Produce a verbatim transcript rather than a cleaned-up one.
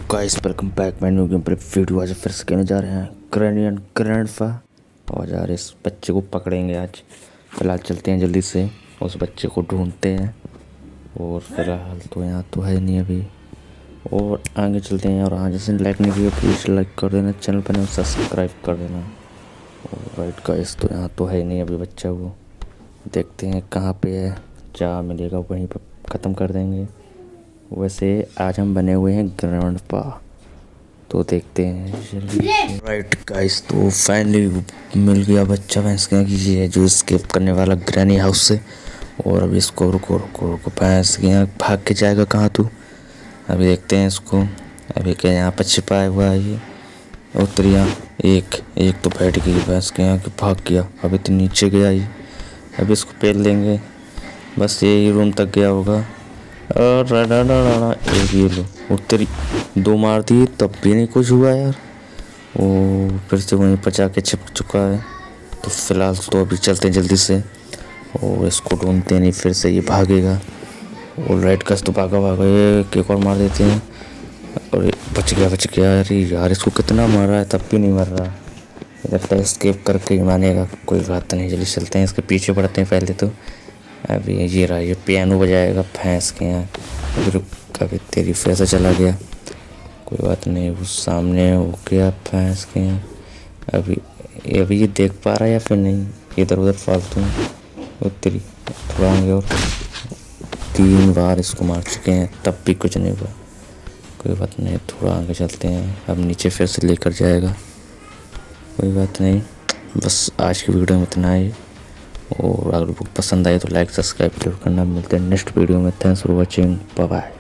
Guys welcome back. मैं new game पर video आज फिर से कहने जा रहे हैं क्रैनियन ग्रैंडपा और यार इस बच्चे को पकड़ेंगे आज। फिलहाल चलते हैं जल्दी से उस बच्चे को ढूंढते हैं और फिलहाल तो यहाँ तो है नहीं अभी और आगे चलते हैं। और हाँ जैसे लाइक नहीं किया प्लीज़ लाइक कर देना, चैनल पर सब्सक्राइब कर देना। और राइट गाइस तो यहाँ तो है नहीं अभी बच्चा, वो देखते हैं कहाँ पे है, जहाँ मिलेगा वहीं पर ख़त्म कर देंगे। वैसे आज हम बने हुए हैं ग्रैंडपा, तो देखते हैं। राइट गाइस तो फाइनली मिल गया बच्चा भैंस का कि ये है जो स्केप करने वाला ग्रैनी हाउस से। और अभी इसको रुको रुको रुको भैंस के भाग के जाएगा कहाँ तू, अभी देखते हैं इसको। अभी क्या यहाँ पर छिपाया हुआ है ये, उतरिया एक एक तो बैठ गई भैंस के यहाँ भाग गया। अभी तो नीचे गया ही, अभी इसको पेल देंगे। बस यही रूम तक गया होगा और राडा राडा एक ये लो उतरी, दो मार दी तब भी नहीं कुछ हुआ यार। वो फिर से वहीं पर जाके छिप चुका है। तो फिलहाल तो अभी चलते हैं जल्दी से और इसको ढूंढते नहीं, फिर से ये भागेगा। और राइट कस तो भागा भागा एक और मार देते हैं और बच गया बच गया। अरे यार इसको कितना मार रहा है तब भी नहीं मर रहा। लगता है स्केप करके ही मानेगा, कोई बात नहीं। जल्दी चलते हैं, इसके पीछे पड़ते हैं पहले तो। अभी ये रहा, ये पियानो बजाएगा भैंस के यहाँ। अभी रुक, कभी तेरी फिर से चला गया, कोई बात नहीं। वो सामने हो गया भैंस के यहाँ। अभी अभी ये देख पा रहा है या फिर नहीं, इधर उधर फालतू में तेरी थोड़ा आगे। और तीन बार इसको मार चुके हैं तब भी कुछ नहीं हुआ, कोई बात नहीं। थोड़ा आगे चलते हैं, अब नीचे फिर से लेकर जाएगा, कोई बात नहीं। बस आज की वीडियो में इतना ही, और अगर पसंद आए तो लाइक सब्सक्राइब जरूर करना। मिलते हैं नेक्स्ट वीडियो में। Thanks for watching, bye bye.